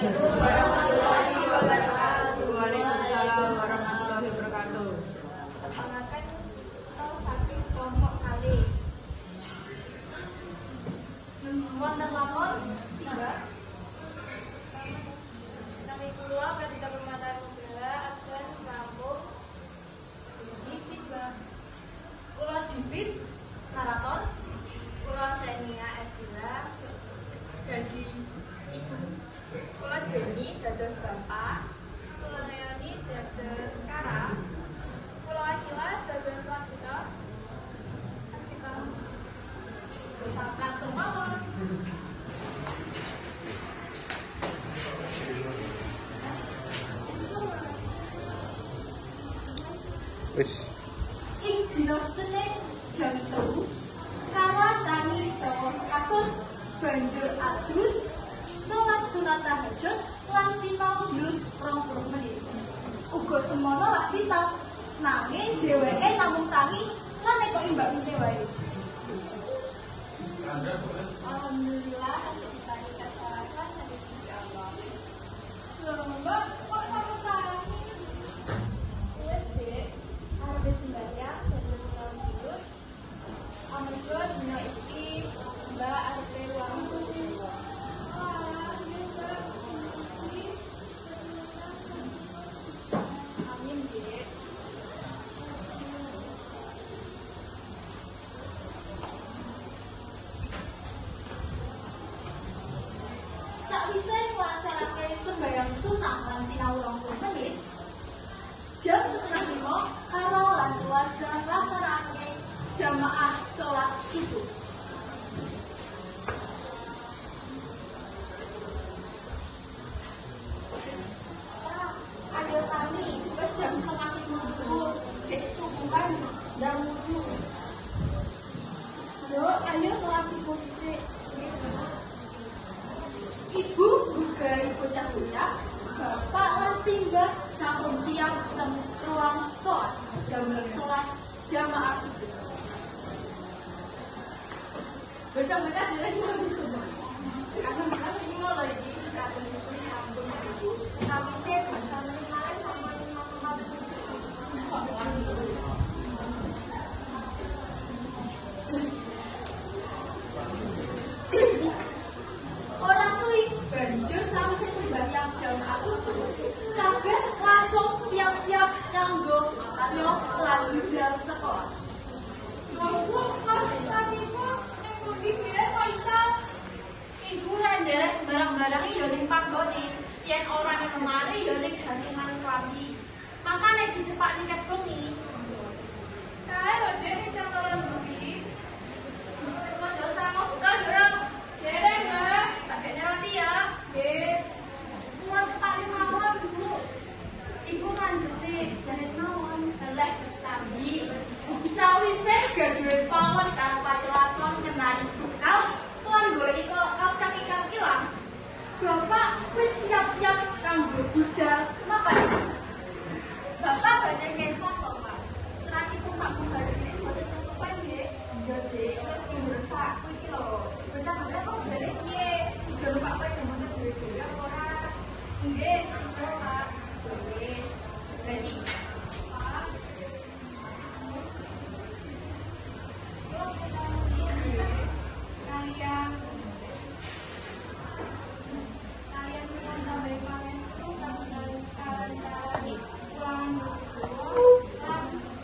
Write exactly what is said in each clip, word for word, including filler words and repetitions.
warahmatullahi wabarakatuh. Waalaikumsalam warahmatullahi wabarakatuh. Perkenalkan tau saking kelompok kali. Wonten lapor Simbah. Nami kula Pratita Permata Segala absen sampung. Ini Simbah. Kula Jubit narator. Kula Senia Edila jadi ibu. Kula Jenny dados bapak. Kula Leoni dados Kara. Kula Akila dados Waksita. Waksita. Langsung mawon. Wis. Ing dina Senin jam telu Kara tangi saka kasur banjur adus salat sunat tahajud lan sinau dulur rong puluh menit. Uga semono laksita nanging dheweke namung tangi lan nek kok imbang-imbang wae. Alhamdulillah hasil tani kasarasan saking Gusti Allah. Lho, Mbak, kok sampe tangi? Wes, Dek. Arep sembahyang terus kalau tidur. Amarga dina iki Mbak arep wangu. Ah, Mbak. Amin, Dek. Sakwise nglaksanake sembahyang sunah lan sinau rong puluh menit, jam setengah lima Karo lan keluarga nglaksanakake jamaah sholat subuh. Ah, ayo tani, wis jam setengah lima subuh, dek subuhan dan wudu. Yo, ayo sholat subuh dhisik. Ibu bukai bocah-bocah, bapak lan simbah sampun siap teng ruang sholat, damel sholat jamaah subuh. Bocah-bocah dari mana itu? Asal-asal ini ngono iki, kados iki ampun Ibu. Kami sih bangsa menilai sama imam-imam. Orang suwi banjur sawise sembahyang jamaah subuh, kabeh langsung siap-siap kanggo nyok lan budal sekolah. Ngopo pas taniku ning pundi piye kok iso? Ibu renderes barang-barang ya ning panggone, yen ora nang lemari ya ning gantungan klambi. Makane dicepak niket bengi. Kae lho Dek ning cantolan bumi. Wis padha sama bekal dorong. Dereng, Mbak. Pakainya roti ya. Nggih. Kuwi cepak mawon, Bu. Ibu lanjuti jahit mawon, telek sesambi. Sawise gawe pawon karo pacelaton ngenani bekal, lan goleki kaos kaki-kaki lah. Bapak wis siap-siap kanggo budal makan. Bapak badhe ngesot kok, Pak. Serakipun Pak Bupati sini mboten kesupen nggih. Iya, Dek. Terus njur sak iki lho. Bocah-bocah kok balik piye? Sido Pak Pak demen dhewe-dhewe ora? Nggih, sido Pak. Wis. Berarti Pak. Kalian kalian menambah pangestu dan kalian pulang bersyukur dan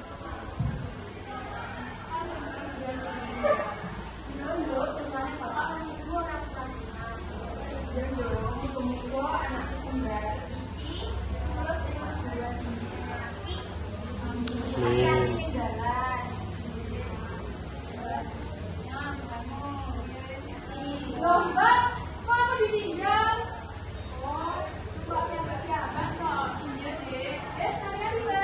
Yondo, terutama bapak kan ibu orang pelatihan. Yondo, ibu-ibu anak sembari iki, terus yang kedua di kaki, kalian ini jalan. Loh, Mbak, kok aku ditinggal? Oh, Mbak yang gak kok. Iya, Dek. Eh, saya bisa.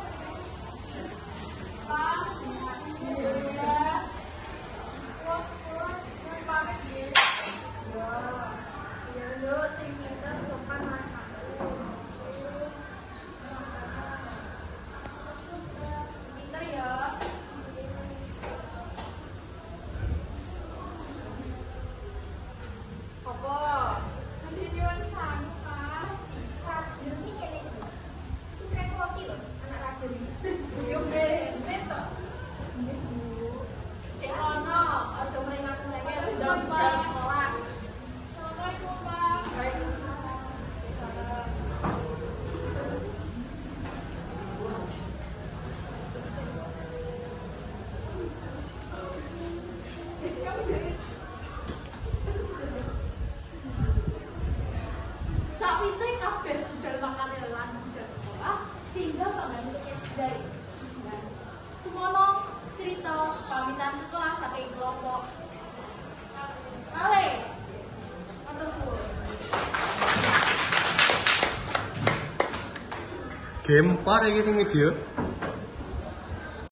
Pak, semuanya ya. Wah, wah, gue pamit, Dek. Ya, ya lo, sing pinter sopan mas aku. budal sekolah. Assalamualaikum Pak. Waalaikumsalam. Sakwise kabeh budal makane lan budal sekolah, sehingga bangun dari semono cerita pamitan sekolah saking kelompok. Ale, matur suwun. Game empat iki sing video.